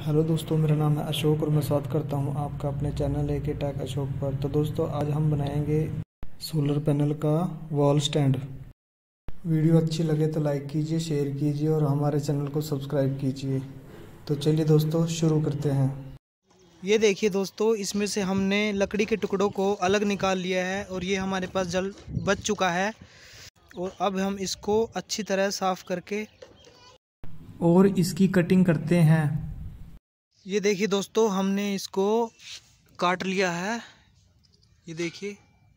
Hello दोस्तों, मेरा नाम है अशोक और मैं स्वागत करता हूं आपका अपने चैनल ए के टेक अशोक पर। तो दोस्तों, आज हम बनाएंगे सोलर पैनल का वॉल स्टैंड। वीडियो अच्छी लगे तो लाइक कीजिए, शेयर कीजिए और हमारे चैनल को सब्सक्राइब कीजिए। तो चलिए दोस्तों, शुरू करते हैं। ये देखिए दोस्तों, इसमें से हमने लकड़ी के टुकड़ों को अलग निकाल लिया है और ये हमारे पास जल बच चुका है। और अब हम इसको अच्छी तरह साफ करके और इसकी कटिंग करते हैं। ये देखिए दोस्तों, हमने इसको काट लिया है। ये देखिए,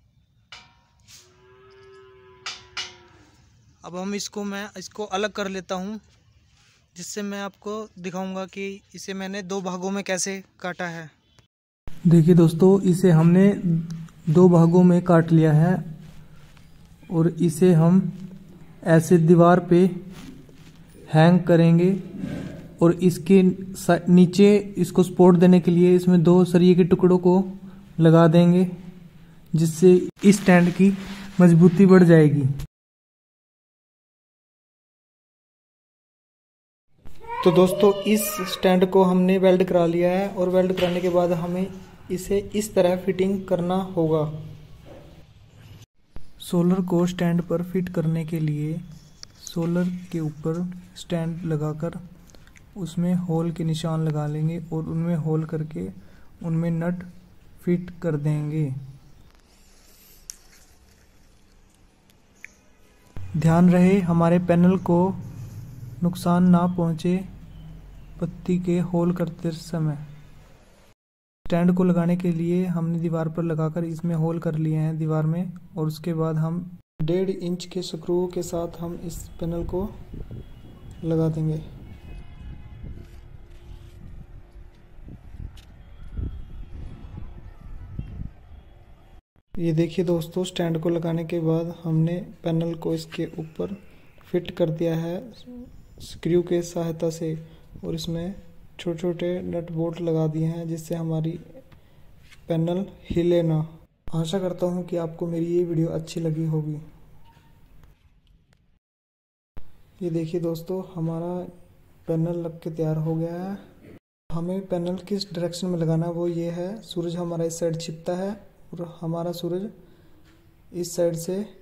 अब हम मैं इसको अलग कर लेता हूँ, जिससे मैं आपको दिखाऊंगा कि इसे मैंने दो भागों में कैसे काटा है। देखिए दोस्तों, इसे हमने दो भागों में काट लिया है और इसे हम ऐसे दीवार पे हैंग करेंगे और इसके नीचे इसको सपोर्ट देने के लिए इसमें दो सरिये के टुकड़ों को लगा देंगे, जिससे इस स्टैंड की मजबूती बढ़ जाएगी। तो दोस्तों, इस स्टैंड को हमने वेल्ड करा लिया है और वेल्ड कराने के बाद हमें इसे इस तरह फिटिंग करना होगा। सोलर को स्टैंड पर फिट करने के लिए सोलर के ऊपर स्टैंड लगाकर उसमें होल के निशान लगा लेंगे और उनमें होल करके उनमें नट फिट कर देंगे। ध्यान रहे हमारे पैनल को नुकसान ना पहुंचे पत्ती के होल करते समय। स्टैंड को लगाने के लिए हमने दीवार पर लगाकर इसमें होल कर लिए हैं दीवार में, और उसके बाद हम 1.5 इंच के स्क्रू के साथ हम इस पैनल को लगा देंगे। ये देखिए दोस्तों, स्टैंड को लगाने के बाद हमने पैनल को इसके ऊपर फिट कर दिया है स्क्रू के सहायता से, और इसमें छोटे छोटे नट बोल्ट लगा दिए हैं जिससे हमारी पैनल हिले ना। आशा करता हूँ कि आपको मेरी ये वीडियो अच्छी लगी होगी। ये देखिए दोस्तों, हमारा पैनल लग के तैयार हो गया है। हमें पैनल किस डायरेक्शन में लगाना है वो ये है, सूरज हमारा इस साइड छिपता है और हमारा सूरज इस साइड से